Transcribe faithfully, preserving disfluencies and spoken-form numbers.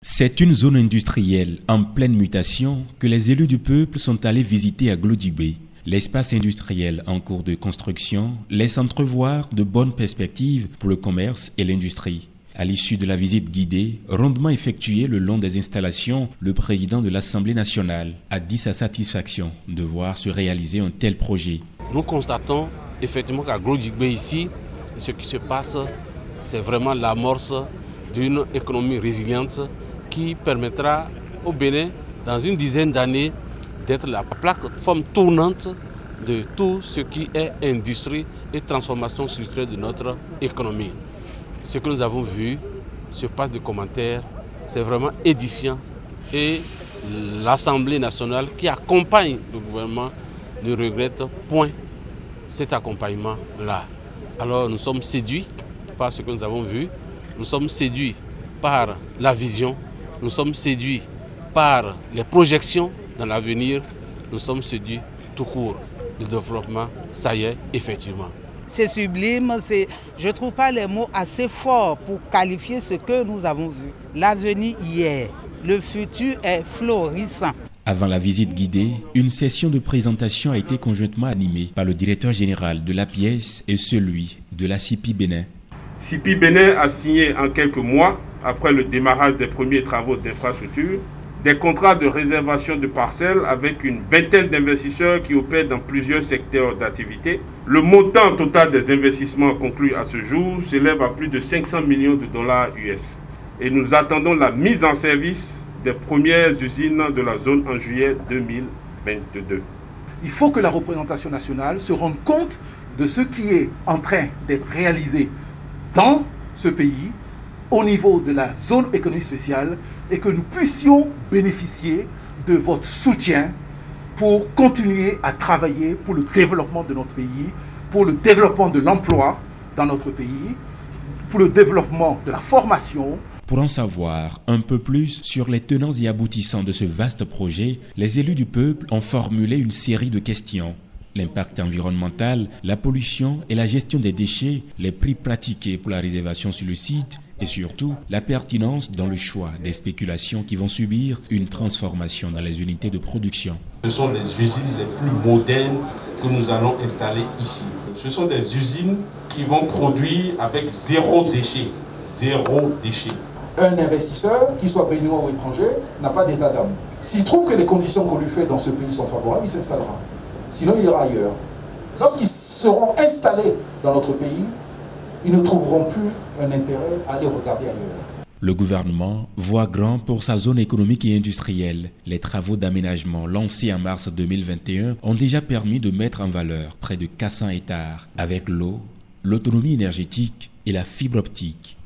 C'est une zone industrielle en pleine mutation que les élus du peuple sont allés visiter à Glodjibé. L'espace industriel en cours de construction laisse entrevoir de bonnes perspectives pour le commerce et l'industrie. À l'issue de la visite guidée, rondement effectuée le long des installations, le président de l'Assemblée nationale a dit sa satisfaction de voir se réaliser un tel projet. Nous constatons effectivement qu'à Glodjibé ici, ce qui se passe, c'est vraiment l'amorce d'une économie résiliente qui permettra au Bénin, dans une dizaine d'années, d'être la plateforme tournante de tout ce qui est industrie et transformation structurelle de notre économie. Ce que nous avons vu, ce passe de commentaires, c'est vraiment édifiant et l'Assemblée nationale qui accompagne le gouvernement ne regrette point cet accompagnement-là. Alors nous sommes séduits par ce que nous avons vu, nous sommes séduits par la vision, nous sommes séduits par les projections dans l'avenir, nous sommes séduits tout court. Le développement, ça y est, effectivement. C'est sublime, c'est, je ne trouve pas les mots assez forts pour qualifier ce que nous avons vu. L'avenir y est, le futur est florissant. Avant la visite guidée, une session de présentation a été conjointement animée par le directeur général de l'A P I E S et celui de la C I P I Bénin. C I P I Bénin a signé en quelques mois, après le démarrage des premiers travaux d'infrastructure, des contrats de réservation de parcelles avec une vingtaine d'investisseurs qui opèrent dans plusieurs secteurs d'activité. Le montant total des investissements conclus à ce jour s'élève à plus de cinq cents millions de dollars U S. Et nous attendons la mise en service des premières usines de la zone en juillet deux mille vingt-deux. Il faut que la représentation nationale se rende compte de ce qui est en train d'être réalisé dans ce pays, au niveau de la zone économique spéciale, et que nous puissions bénéficier de votre soutien pour continuer à travailler pour le développement de notre pays, pour le développement de l'emploi dans notre pays, pour le développement de la formation. Pour en savoir un peu plus sur les tenants et aboutissants de ce vaste projet, les élus du peuple ont formulé une série de questions. L'impact environnemental, la pollution et la gestion des déchets, les prix pratiqués pour la réservation sur le site et surtout la pertinence dans le choix des spéculations qui vont subir une transformation dans les unités de production. Ce sont les usines les plus modernes que nous allons installer ici. Ce sont des usines qui vont produire avec zéro déchet. Zéro déchet. Un investisseur, qu'il soit béninois ou étranger, n'a pas d'état d'âme. S'il trouve que les conditions qu'on lui fait dans ce pays sont favorables, il s'installera. Sinon, il ira ailleurs. Lorsqu'ils seront installés dans notre pays, ils ne trouveront plus un intérêt à aller regarder ailleurs. Le gouvernement voit grand pour sa zone économique et industrielle. Les travaux d'aménagement lancés en mars deux mille vingt et un ont déjà permis de mettre en valeur près de quatre cents hectares avec l'eau, l'autonomie énergétique et la fibre optique.